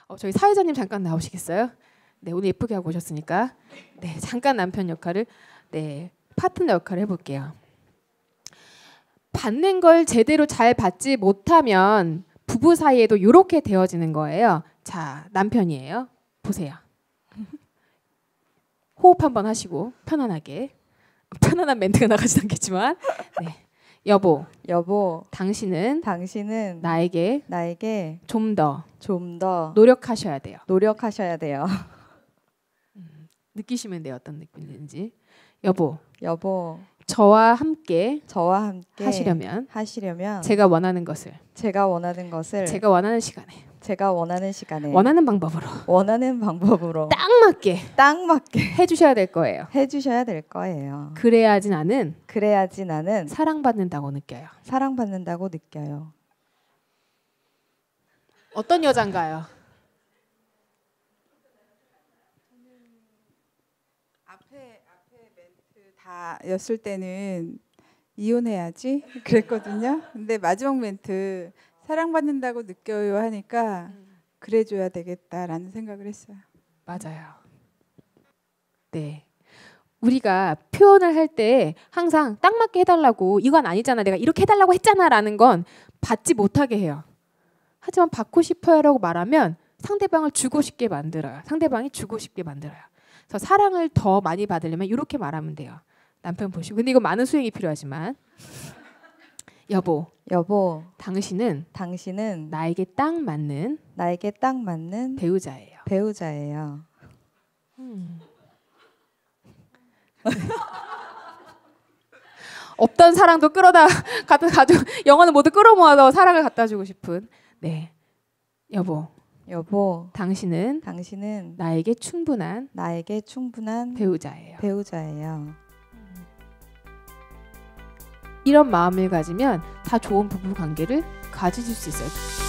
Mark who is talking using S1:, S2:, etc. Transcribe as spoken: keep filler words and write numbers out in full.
S1: 어, 저희 사회자님 잠깐 나오시겠어요? 네, 오늘 예쁘게 하고 오셨으니까 네, 잠깐 남편 역할을 네, 파트너 역할을 해볼게요. 받는 걸 제대로 잘 받지 못하면 부부 사이에도 이렇게 되어지는 거예요. 자, 남편이에요. 보세요. 호흡 한번 하시고 편안하게. 편안한 멘트가 나가지 않겠지만 네. 여보,
S2: 여보,
S1: 당신은
S2: 당신은
S1: 나에게
S2: 나에게
S1: 좀 더
S2: 좀 더
S1: 노력하셔야 돼요.
S2: 노력하셔야 돼요.
S1: 음, 느끼시면 돼요. 어떤 느낌인지. 여보,
S2: 여보,
S1: 저와 함께
S2: 저와 함께
S1: 하시려면
S2: 하시려면
S1: 제가 원하는 것을
S2: 제가 원하는 것을
S1: 제가 원하는 시간에
S2: 제가 원하는 시간에
S1: 원하는 방법으로
S2: 원하는 방법으로
S1: 딱 맞게
S2: 딱 맞게
S1: 해주셔야 될 거예요.
S2: 해주셔야 될 거예요.
S1: 그래야지 나는
S2: 그래야지 나는
S1: 사랑받는다고 느껴요.
S2: 사랑받는다고 느껴요.
S1: 어떤 여잔가요?
S3: 앞에 앞에 멘트 다였을 때는 이혼해야지 그랬거든요. 근데 마지막 멘트 사랑받는다고 느껴요 하니까 그래줘야 되겠다라는 생각을 했어요.
S1: 맞아요. 네. 우리가 표현을 할 때 항상 딱 맞게 해달라고 이건 아니잖아 내가 이렇게 해달라고 했잖아 라는 건 받지 못하게 해요. 하지만 받고 싶어요 라고 말하면 상대방을 주고 싶게 만들어요. 상대방이 주고 싶게 만들어요. 그래서 사랑을 더 많이 받으려면 이렇게 말하면 돼요. 남편 보시고 근데 이거 많은 수행이 필요하지만 여보,
S2: 여보,
S1: 당신은
S2: 당신은
S1: 나에게 딱 맞는
S2: 나에게 딱 맞는
S1: 배우자예요.
S2: 배우자예요.
S1: 음. 없던 사랑도 끌어다 갖다 가져 영혼을 모두 끌어모아서 사랑을 갖다 주고 싶은 네 여보
S2: 여보,
S1: 당신은
S2: 당신은
S1: 나에게 충분한
S2: 나에게 충분한
S1: 배우자예요.
S2: 배우자예요.
S1: 이런 마음을 가지면 다 좋은 부부 관계를 가지실 수 있어요.